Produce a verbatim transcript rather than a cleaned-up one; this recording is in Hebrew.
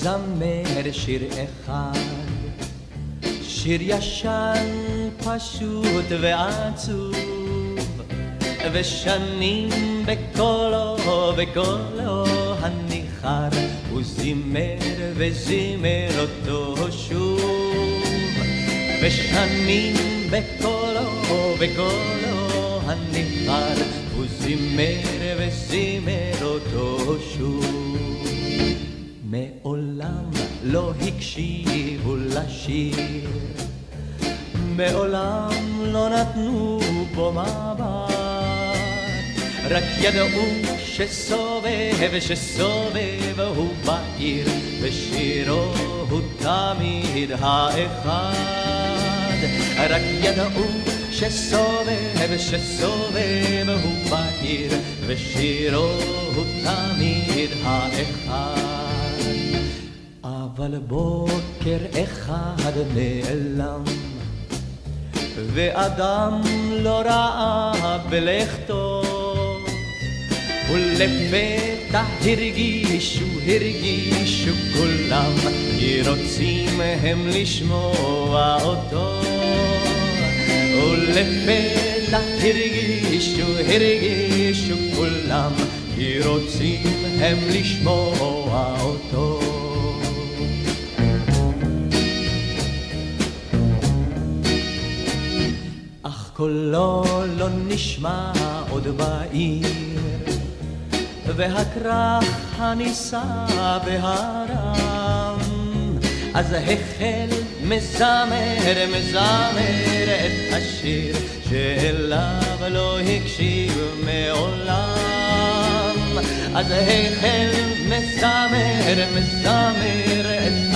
לזמר שיר אחד, שיר ישן פשוט ועצוב, ושנים בקולו בקולו הניחר, הוא זימר וזימר אותו שוב, ושנים בקולו בקולו הניחר, הוא זימר וזימר אותו שוב. מעולם לא הקשיבו לשיר, מעולם לא נתנו בו מבט, רק ידעו שסובב שסובב הוא בעיר, ושירו הוא תמיד האחד. רק ידעו שסובב שסובב הוא בעיר, ושירו הוא תמיד האחד. אבל בוקר אחד נעלם, ואדם לא ראה בלכתו, ולפתע הרגישו, הרגישו כולם, כי רוצים הם לשמוע אותו. ולפתע הרגישו, הרגישו כולם, כי רוצים הם לשמוע אותו. אך קולו לא נשמע עוד בעיר, והכרך הנישא בהרם, אז החל מזמר, מזמר את השיר שאליו לא הקשיב מעולם. אז החל מזמר, מזמר את